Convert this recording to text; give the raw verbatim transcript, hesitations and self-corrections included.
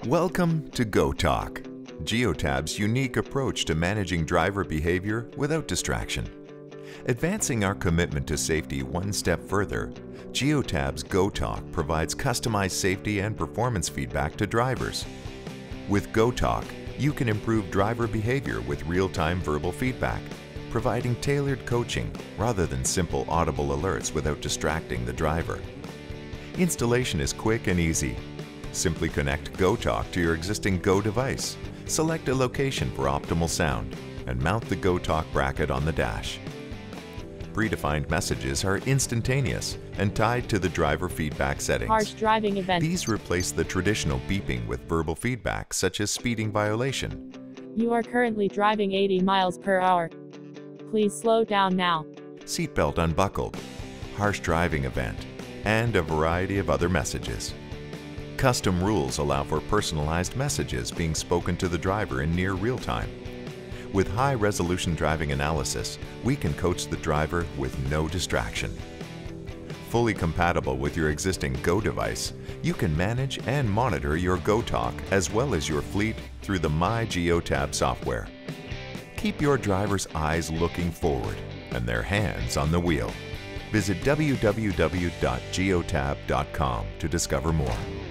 Welcome to GoTalk, Geotab's unique approach to managing driver behavior without distraction. Advancing our commitment to safety one step further, Geotab's GoTalk provides customized safety and performance feedback to drivers. With GoTalk, you can improve driver behavior with real-time verbal feedback, providing tailored coaching rather than simple audible alerts without distracting the driver. Installation is quick and easy. Simply connect GoTalk to your existing Go device, select a location for optimal sound, and mount the GoTalk bracket on the dash. Predefined messages are instantaneous and tied to the driver feedback settings. Harsh driving event. These replace the traditional beeping with verbal feedback such as speeding violation. You are currently driving eighty miles per hour. Please slow down now. Seatbelt unbuckled, harsh driving event, and a variety of other messages. Custom rules allow for personalized messages being spoken to the driver in near real time. With high-resolution driving analysis, we can coach the driver with no distraction. Fully compatible with your existing Go device, you can manage and monitor your GoTalk as well as your fleet through the MyGeotab software. Keep your driver's eyes looking forward and their hands on the wheel. Visit w w w dot geotab dot com to discover more.